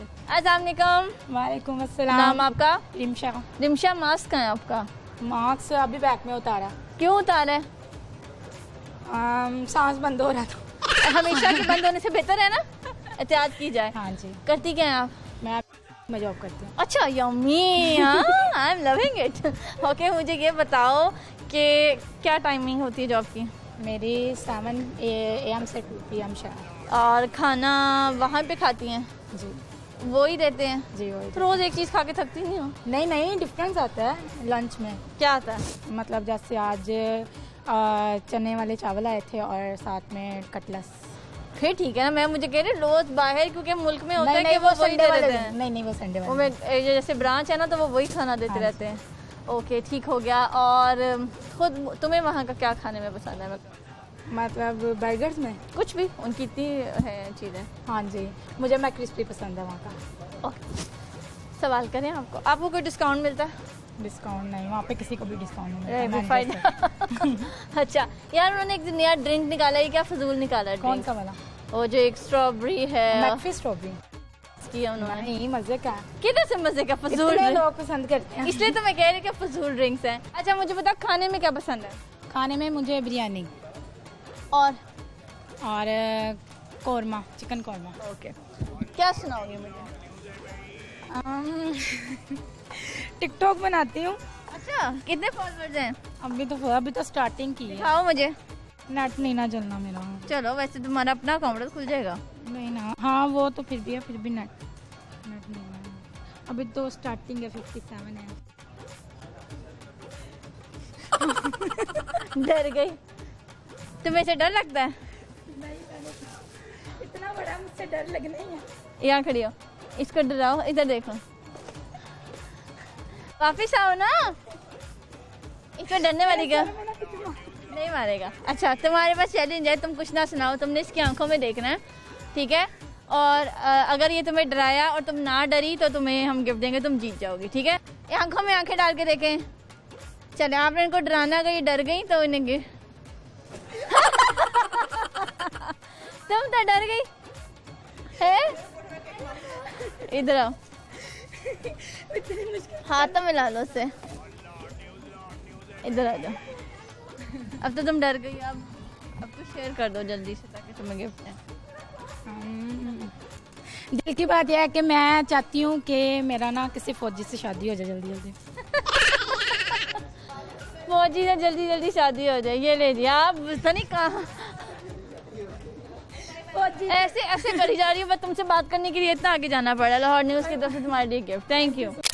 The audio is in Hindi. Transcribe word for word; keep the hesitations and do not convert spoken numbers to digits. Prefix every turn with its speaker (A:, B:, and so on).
A: अस्सलाम वालेकुम।
B: वालेकुम अस्सलाम।
A: नाम आपका?
B: रिमशा।
A: रिमशा, मास्क कहाँ है आपका?
B: मास्क अभी बैग में उतारा।
A: क्यों उतारा है?
B: आम, सांस बंद हो रहा था।
A: हमेशा के बंद होने से बेहतर है ना, एहतियात की जाए।
B: हाँ जी।
A: करती क्या हैं आप?
B: मैं मैं जॉब करती हूँ।
A: अच्छा, yummy, I am loving it. Okay, मुझे ये बताओ कि क्या टाइमिंग होती है जॉब की?
B: मेरी सेवन ए एम से टू पी एम शायद।
A: और खाना वहाँ पे खाती हैं?
B: जी
A: वो ही देते हैं?
B: जी वही।
A: तो रोज़ एक चीज़ खा के थकती नहीं हो?
B: नहीं नहीं, डिफरेंस आता है लंच में।
A: क्या आता है?
B: मतलब जैसे आज आ, चने वाले चावल आए थे और साथ में कटलस।
A: फिर ठीक है ना, मैं मुझे कह रही रोज बाहर, क्योंकि मुल्क में होता
B: नहीं,
A: है
B: नहीं,
A: कि वो वही
B: संडे
A: दे
B: वाले
A: देते हैं।
B: नहीं नहीं, वो संडे
A: वो
B: वाले।
A: में जैसे ब्रांच है ना, तो वो वही खाना देते
B: हाँ
A: रहते हैं। ओके, ठीक हो गया। और खुद तुम्हें वहाँ का क्या खाने में पसंद है?
B: मतलब बर्गर्स में
A: कुछ भी, उनकी इतनी है चीज़ें।
B: हाँ जी, मुझे मैं क्रिस्पी पसंद है वहाँ का।
A: ओके, सवाल करें आपको, आपको कोई डिस्काउंट मिलता है?
B: डिस्काउंट नहीं, वहाँ पे किसी को भी डिस्काउंट नहीं
A: ए,
B: मिलता।
A: वो फायदा। अच्छा यार, उन्होंने एक नया ड्रिंक निकाला है, क्या फजूल निकाला है?
B: कौन सा वाला?
A: वो जो एक स्ट्रॉबेरी है,
B: मैकफी स्ट्रॉबेरी
A: किया उन्होंने।
B: नहीं, मजे का।
A: किधर से मजे का? फजूल
B: इतने
A: drink।
B: लोग पसंद करते हैं,
A: इसलिए तो मैं कह रही कि फजूल ड्रिंक्स हैं। अच्छा मुझे बता, खाने में क्या पसंद है?
B: खाने में मुझे बिरयानी
A: और
B: और कौरमा, चिकन कौरमा।
A: ओके, क्या सुनाओगे मुझे?
B: टिकटॉक बनाती हूँ।
A: अच्छा, कितने फॉलोअर्स हैं?
B: अभी तो अभी तो स्टार्टिंग की है।
A: दिखाओ मुझे।
B: नेट नहीं ना चलना मेरा।
A: चलो, वैसे तुम्हारा अपना अकाउंट खुल जाएगा।
B: नहीं ना, हाँ वो तो फिर भी है, फिर भी नेट नेट नहीं है। अभी तो स्टार्टिंग है, फिफ्टी सेवन है।
A: डर गई? तुम्हें से डर लगता है?
B: इतना बड़ा मुझसे डर लगना ही है।
A: यहाँ खड़ी हो, इसको डराओ, इधर देखो, वापिस आओ ना। इसको डरने वाली क्या? नहीं मारेगा। अच्छा, तुम्हारे पास चैलेंज है, तुम कुछ ना सुनाओ, तुमने इसकी आंखों में देखना है, ठीक है? और अगर ये तुम्हें डराया और तुम ना डरी तो तुम्हें हम गिफ्ट देंगे, तुम जीत जाओगी, ठीक है? ये आंखों में आंखें डाल के देखें। चले, आपने इनको डराना, अगर ये डर गई तो इन्हें गिफ्ट। तुम तो डर गई है। इधर आओ, हाथ तो मिला लो उससे। इधर आ जाओ। अब तो तुम डर गई, अब अब तो शेयर कर दो जल्दी से ताकि तुम्हें गिफ्ट दें।
B: दिल की बात यह है कि मैं चाहती हूँ कि मेरा ना किसी फौजी से शादी हो जाए जल्दी जल्दी।
A: फौजी से जल्दी जल्दी शादी हो जाए, ये ले दिया आप। नहीं कहा ऐसे ऐसे करी जा रही हूँ, बस तुमसे बात करने के लिए इतना आगे जाना पड़ा। लाहौर न्यूज़ की तरफ से तुम्हारे लिए गिफ्ट। Thank you.